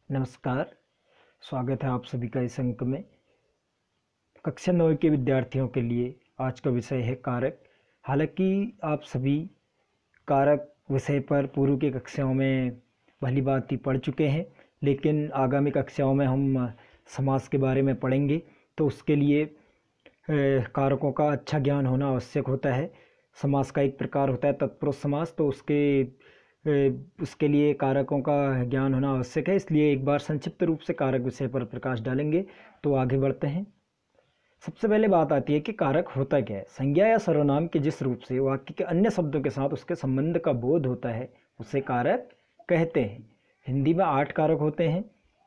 नमस्कार। स्वागत है आप सभी का इस अंक में। कक्षा 9 के विद्यार्थियों के लिए आज का विषय है कारक। हालांकि आप सभी कारक विषय पर पूर्व की कक्षाओं में भली भांति पढ़ चुके हैं, लेकिन आगामी कक्षाओं में हम समास के बारे में पढ़ेंगे, तो उसके लिए कारकों का अच्छा ज्ञान होना आवश्यक होता है। समास का एक प्रकार होता है तत्पुरुष समास, तो उसके लिए कारकों का ज्ञान होना आवश्यक है। इसलिए एक बार संक्षिप्त रूप से कारक विषय पर प्रकाश डालेंगे। तो आगे बढ़ते हैं। सबसे पहले बात आती है कि कारक होता क्या है। संज्ञा या सर्वनाम के जिस रूप से वाक्य के अन्य शब्दों के साथ उसके संबंध का बोध होता है उसे कारक कहते हैं। हिंदी में 8 कारक होते हैं।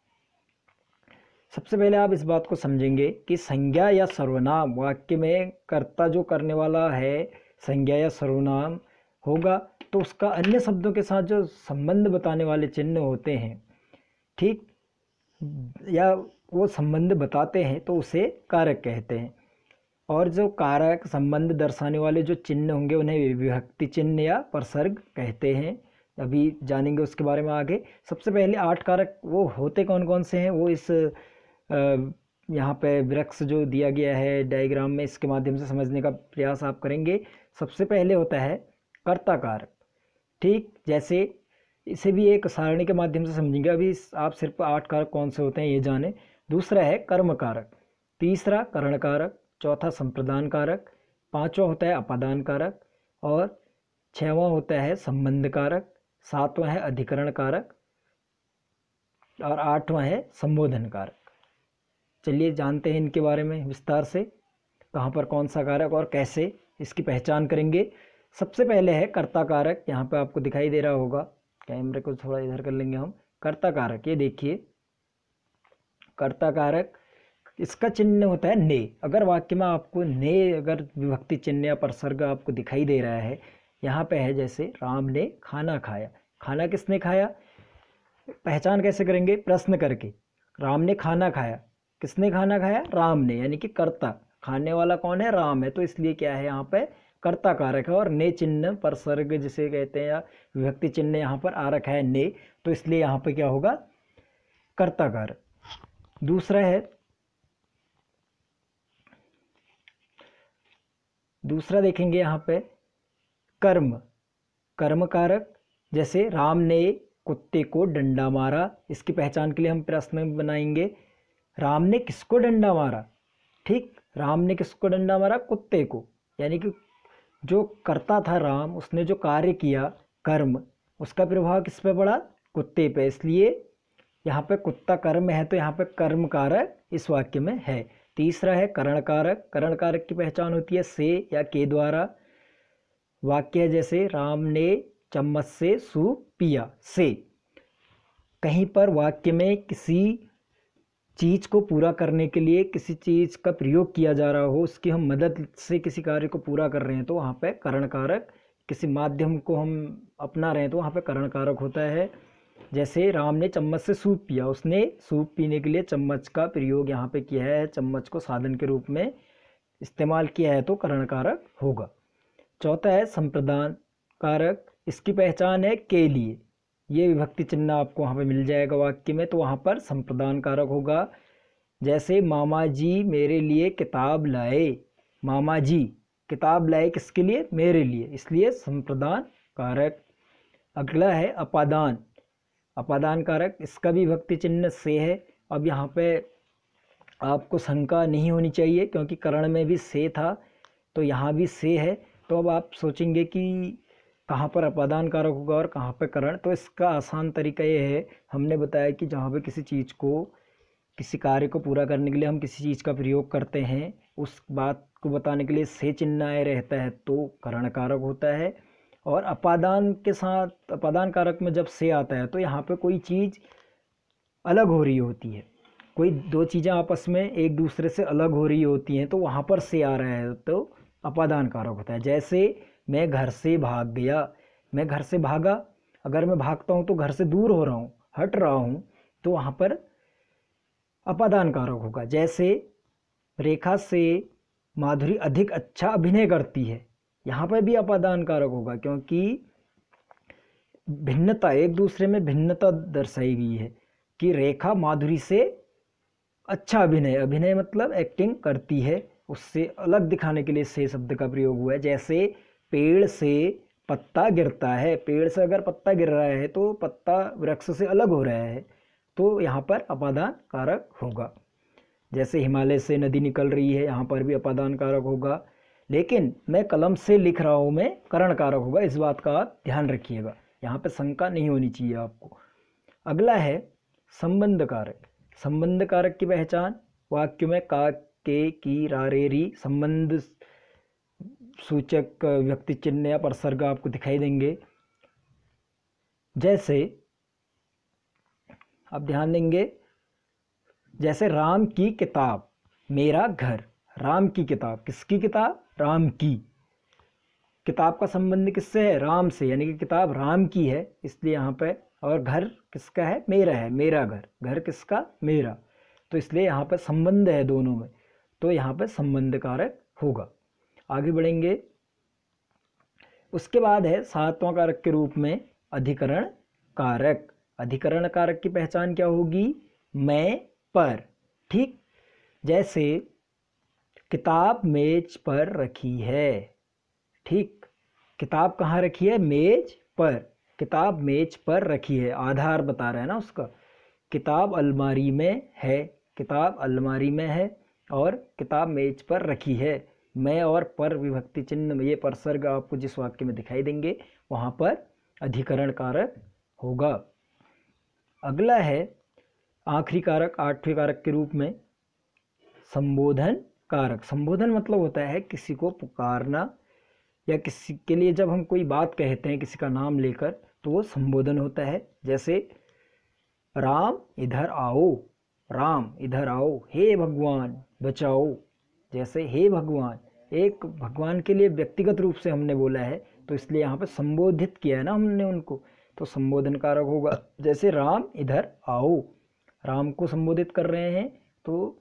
सबसे पहले आप इस बात को समझेंगे कि संज्ञा या सर्वनाम, वाक्य में कर्ता जो करने वाला है संज्ञा या सर्वनाम होगा, तो उसका अन्य शब्दों के साथ जो संबंध बताने वाले चिन्ह होते हैं, ठीक, या वो संबंध बताते हैं, तो उसे कारक कहते हैं। और जो कारक संबंध दर्शाने वाले जो चिन्ह होंगे उन्हें विभक्ति चिन्ह या प्रसर्ग कहते हैं। अभी जानेंगे उसके बारे में आगे। सबसे पहले 8 कारक वो होते कौन कौन से हैं, वो इस यहाँ पे वृक्ष जो दिया गया है डायग्राम में, इसके माध्यम से समझने का प्रयास आप करेंगे। सबसे पहले होता है कर्ता कारक, ठीक, जैसे इसे भी एक सारणी के माध्यम से समझेंगे। अभी आप सिर्फ 8 कारक कौन से होते हैं ये जाने। दूसरा है कर्म कारक, तीसरा करण कारक, चौथा संप्रदान कारक, पांचवा होता है अपादान कारक, और 6वां होता है संबंध कारक, 7वां है अधिकरण कारक, और 8वां है संबोधन कारक। चलिए जानते हैं इनके बारे में विस्तार से, कहाँ पर कौन सा कारक और कैसे इसकी पहचान करेंगे। सबसे पहले है कर्ता कारक। यहाँ पे आपको दिखाई दे रहा होगा, कैमरे को थोड़ा इधर कर लेंगे हम। कर्ता कारक, ये देखिए कर्ता कारक, इसका चिन्ह होता है ने। अगर वाक्य में आपको ने, अगर विभक्ति चिन्ह या प्रसर्ग आपको दिखाई दे रहा है, यहाँ पे है जैसे राम ने खाना खाया। खाना किसने खाया, पहचान कैसे करेंगे, प्रश्न करके। राम ने खाना खाया, किसने खाना खाया, राम ने, यानी कि कर्ता, खाने वाला कौन है, राम है, तो इसलिए क्या है यहाँ पे कर्ता कारक है। और ने चिन्ह प्रसर्ग जिसे कहते हैं या विभक्ति चिन्ह यहाँ पर आ रखा है ने, तो इसलिए यहाँ पे क्या होगा, कर्ता कारक। दूसरा देखेंगे यहाँ पे कर्म, कर्म कारक, जैसे राम ने कुत्ते को डंडा मारा। इसकी पहचान के लिए हम प्रश्न बनाएंगे, राम ने किसको डंडा मारा, ठीक, राम ने किसको डंडा मारा, कुत्ते को, यानी कि जो करता था राम, उसने जो कार्य किया कर्म, उसका प्रभाव किस पे पड़ा, कुत्ते पे, इसलिए यहाँ पे कुत्ता कर्म है, तो यहाँ पे कर्म कारक इस वाक्य में है। तीसरा है करण कारक। करण कारक की पहचान होती है से या के द्वारा। वाक्य है जैसे राम ने चम्मच से सूप पिया, से। कहीं पर वाक्य में किसी चीज़ को पूरा करने के लिए किसी चीज़ का प्रयोग किया जा रहा हो, उसकी हम मदद से किसी कार्य को पूरा कर रहे हैं, तो वहाँ पे करण कारक, किसी माध्यम को हम अपना रहे हैं तो वहाँ पे करण कारक होता है। जैसे राम ने चम्मच से सूप पिया, उसने सूप पीने के लिए चम्मच का प्रयोग यहाँ पे किया है, चम्मच को साधन के रूप में इस्तेमाल किया है, तो करण कारक होगा। चौथा है संप्रदान कारक। इसकी पहचान है के लिए, ये विभक्ति चिन्ह आपको वहाँ पे मिल जाएगा वाक्य में, तो वहाँ पर संप्रदान कारक होगा। जैसे मामा जी मेरे लिए किताब लाए, मामा जी किताब लाए किसके लिए, मेरे लिए, इसलिए संप्रदान कारक। अगला है अपादान, अपादान कारक। इसका भी विभक्ति चिन्ह से है। अब यहाँ पे आपको शंका नहीं होनी चाहिए, क्योंकि करण में भी से था तो यहाँ भी से है, तो अब आप सोचेंगे कि कहाँ पर अपादान कारक होगा और कहाँ पर करण। तो इसका आसान तरीका ये है, हमने बताया कि जहाँ पे किसी चीज़ को, किसी कार्य को पूरा करने के लिए हम किसी चीज़ का प्रयोग करते हैं, उस बात को बताने के लिए से चिन्ह आए रहता है तो करण कारक होता है। और अपादान के साथ, अपादान कारक में जब से आता है तो यहाँ पे कोई चीज़ अलग हो रही होती है, कोई दो चीज़ें आपस में एक दूसरे से अलग हो रही होती हैं, तो वहाँ पर से आ रहा है तो अपादान कारक होता है। जैसे मैं घर से भाग गया, मैं घर से भागा, अगर मैं भागता हूँ तो घर से दूर हो रहा हूँ, हट रहा हूँ, तो वहाँ पर अपादान कारक होगा। जैसे रेखा से माधुरी अधिक अच्छा अभिनय करती है, यहाँ पर भी अपादान कारक होगा, क्योंकि भिन्नता, एक दूसरे में भिन्नता दर्शाई गई है। कि रेखा माधुरी से अच्छा अभिनय, अभिनय मतलब एक्टिंग करती है, उससे अलग दिखाने के लिए से शब्द का प्रयोग हुआ है। जैसे पेड़ से पत्ता गिरता है, पेड़ से अगर पत्ता गिर रहा है तो पत्ता वृक्ष से अलग हो रहा है, तो यहाँ पर अपादान कारक होगा। जैसे हिमालय से नदी निकल रही है, यहाँ पर भी अपादान कारक होगा। लेकिन मैं कलम से लिख रहा हूँ में करण कारक होगा, इस बात का आप ध्यान रखिएगा, यहाँ पे शंका नहीं होनी चाहिए आपको। अगला है संबंध कारक। संबंध कारक की पहचान, वाक्य में का, के, की, रा, रे, री संबंध सूचक व्यक्ति चिन्ह या परसर्ग आपको दिखाई देंगे। जैसे आप ध्यान देंगे, जैसे राम की किताब, मेरा घर। राम की किताब, किसकी किताब? राम की। किताब का संबंध किससे है? राम से, यानी कि किताब राम की है, इसलिए यहाँ पे। और घर किसका है? मेरा है, मेरा घर। घर किसका? मेरा। तो इसलिए यहाँ पे संबंध है दोनों में, तो यहाँ पे संबंध कारक होगा। आगे बढ़ेंगे। उसके बाद है सातवां कारक के रूप में अधिकरण कारक। अधिकरण कारक की पहचान क्या होगी? मैं, पर। ठीक, जैसे किताब मेज पर रखी है। ठीक, किताब कहाँ रखी है? मेज पर। किताब मेज पर रखी है, आधार बता रहा है ना उसका। किताब अलमारी में है, किताब अलमारी में है, और किताब मेज पर रखी है। मैं और पर विभक्ति चिन्ह, ये परसर्ग आपको जिस वाक्य में दिखाई देंगे वहाँ पर अधिकरण कारक होगा। अगला है आखिरी कारक, आठवें कारक के रूप में संबोधन कारक। संबोधन मतलब होता है किसी को पुकारना, या किसी के लिए जब हम कोई बात कहते हैं किसी का नाम लेकर, तो वो संबोधन होता है। जैसे राम इधर आओ, राम इधर आओ, हे भगवान बचाओ। जैसे हे भगवान, एक भगवान के लिए व्यक्तिगत रूप से हमने बोला है, तो इसलिए यहाँ पे संबोधित किया है ना हमने उनको, तो संबोधन कारक होगा। जैसे राम इधर आओ, राम को संबोधित कर रहे हैं, तो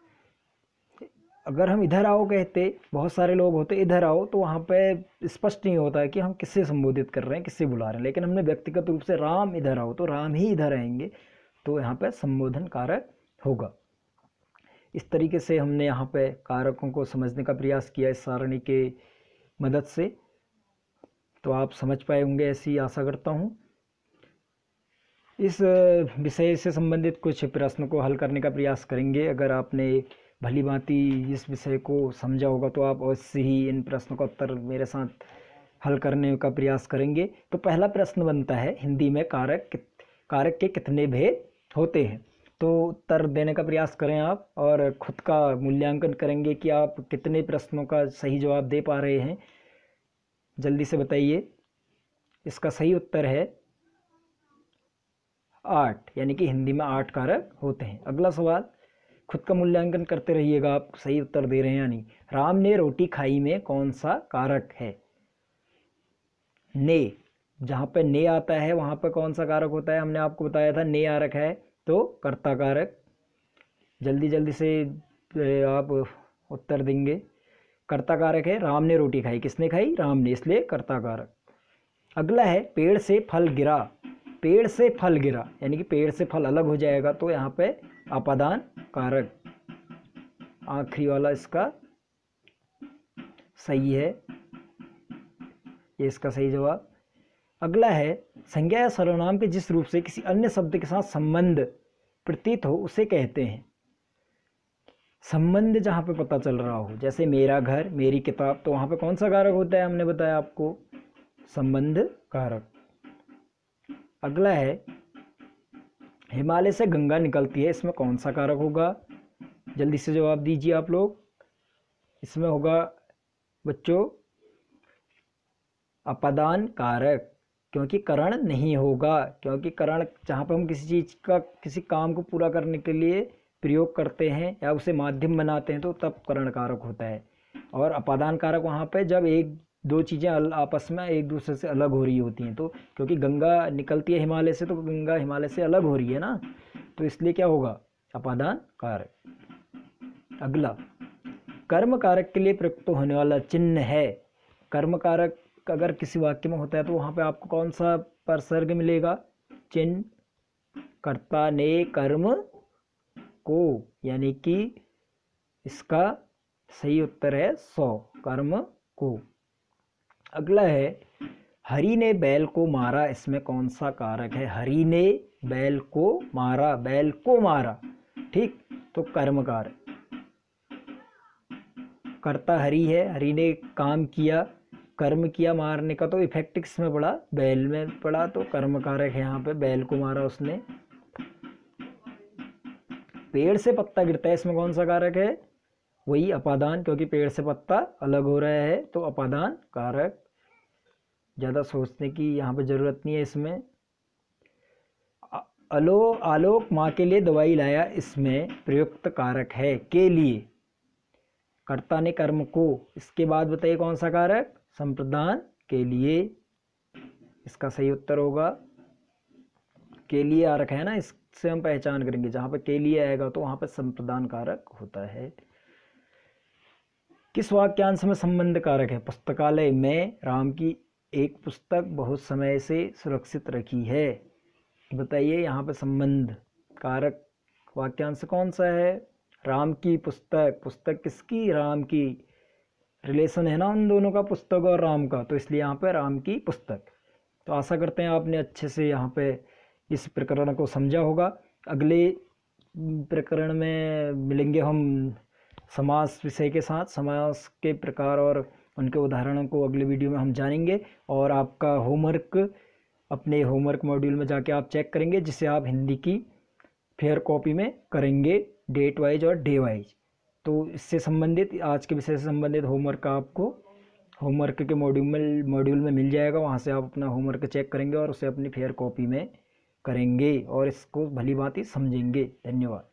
अगर हम इधर आओ कहते, बहुत सारे लोग होते इधर आओ, तो वहाँ पे स्पष्ट नहीं होता है कि हम किससे संबोधित कर रहे हैं, किससे बुला रहे हैं। लेकिन हमने व्यक्तिगत रूप से राम इधर आओ, तो राम ही इधर आएंगे, तो यहाँ पे संबोधन कारक होगा। इस तरीके से हमने यहाँ पे कारकों को समझने का प्रयास किया इस सारणी के मदद से, तो आप समझ पाए होंगे, ऐसी आशा करता हूँ। इस विषय से संबंधित कुछ प्रश्न को हल करने का प्रयास करेंगे। अगर आपने भली भांति इस विषय को समझा होगा तो आप अवश्य ही इन प्रश्नों का उत्तर मेरे साथ हल करने का प्रयास करेंगे। तो पहला प्रश्न बनता है, हिंदी में कारक के कितने भेद होते हैं? तो उत्तर देने का प्रयास करें आप, और खुद का मूल्यांकन करेंगे कि आप कितने प्रश्नों का सही जवाब दे पा रहे हैं। जल्दी से बताइए। इसका सही उत्तर है 8, यानी कि हिंदी में 8 कारक होते हैं। अगला सवाल, खुद का मूल्यांकन करते रहिएगा आप सही उत्तर दे रहे हैं या नहीं। राम ने रोटी खाई में कौन सा कारक है? ने, जहाँ पे ने आता है वहाँ पे कौन सा कारक होता है? हमने आपको बताया था ने आ रखा है तो कर्ता कारक। जल्दी जल्दी से आप उत्तर देंगे। कर्ता कारक है, राम ने रोटी खाई, किसने खाई? राम ने, इसलिए कर्ता कारक। अगला है पेड़ से फल गिरा। पेड़ से फल गिरा, यानी कि पेड़ से फल अलग हो जाएगा, तो यहाँ पे अपादान कारक। आखिरी वाला इसका सही है, ये इसका सही जवाब। अगला है संज्ञा या सर्वनाम के जिस रूप से किसी अन्य शब्द के साथ संबंध प्रतीत हो उसे कहते हैं। संबंध जहाँ पे पता चल रहा हो, जैसे मेरा घर, मेरी किताब, तो वहाँ पे कौन सा कारक होता है? हमने बताया आपको, संबंध कारक। अगला है हिमालय से गंगा निकलती है, इसमें कौन सा कारक होगा? जल्दी से जवाब दीजिए आप लोग। इसमें होगा बच्चों अपादान कारक, क्योंकि करण नहीं होगा। क्योंकि करण जहाँ पर हम किसी चीज़ का, किसी काम को पूरा करने के लिए प्रयोग करते हैं या उसे माध्यम बनाते हैं, तो तब करण कारक होता है। और अपादान कारक वहाँ पे जब एक दो चीज़ें आपस में एक दूसरे से अलग हो रही होती हैं, तो क्योंकि गंगा निकलती है हिमालय से, तो गंगा हिमालय से अलग हो रही है ना, तो इसलिए क्या होगा? अपादान कारक। अगला, कर्म कारक के लिए प्रयुक्त होने वाला चिन्ह है। कर्म कारक अगर किसी वाक्य में होता है तो वहाँ पे आपको कौन सा परसर्ग मिलेगा? चिन्ह। कर्ता ने कर्म को, यानी कि इसका सही उत्तर है 100, कर्म को। अगला है हरि ने बैल को मारा, इसमें कौन सा कारक है? हरि ने बैल को मारा, बैल को मारा, ठीक, तो कर्म कारक। कर्ता हरि है, हरि ने काम किया, कर्म किया मारने का, तो इफेक्ट किसमें पड़ा? बैल में पड़ा, तो कर्म कारक है यहाँ पे, बैल को मारा उसने। पेड़ से पत्ता गिरता है, इसमें कौन सा कारक है? वही अपादान, क्योंकि पेड़ से पत्ता अलग हो रहा है, तो अपादान कारक। ज़्यादा सोचने की यहाँ पे ज़रूरत नहीं है इसमें। आलोक माँ के लिए दवाई लाया, इसमें प्रयुक्त कारक है के लिए। कर्ता ने कर्म को, इसके बाद बताइए कौन सा कारक? संप्रदान के लिए, इसका सही उत्तर होगा। के लिए आ रखा है ना, इससे हम पहचान करेंगे, जहाँ पे के लिए आएगा तो वहाँ पे संप्रदान कारक होता है। किस वाक्यांश में संबंध कारक है? पुस्तकालय में राम की एक पुस्तक बहुत समय से सुरक्षित रखी है। बताइए यहाँ पे संबंध कारक वाक्यांश कौन सा है? राम की पुस्तक, पुस्तक किसकी? राम की। रिलेशन है ना उन दोनों का, पुस्तक और राम का, तो इसलिए यहाँ पे राम की पुस्तक। तो आशा करते हैं आपने अच्छे से यहाँ पे इस प्रकरण को समझा होगा। अगले प्रकरण में मिलेंगे हम समास विषय के साथ, समास के प्रकार और उनके उदाहरणों को अगले वीडियो में हम जानेंगे। और आपका होमवर्क अपने होमवर्क मॉड्यूल में जाके आप चेक करेंगे, जिसे आप हिंदी की फेयर कॉपी में करेंगे, डेट वाइज और डे वाइज। तो इससे संबंधित, आज के विषय से संबंधित होमवर्क आपको होमवर्क के मॉड्यूल में मिल जाएगा। वहाँ से आप अपना होमवर्क चेक करेंगे और उसे अपनी फेयर कॉपी में करेंगे और इसको भली भांति समझेंगे। धन्यवाद।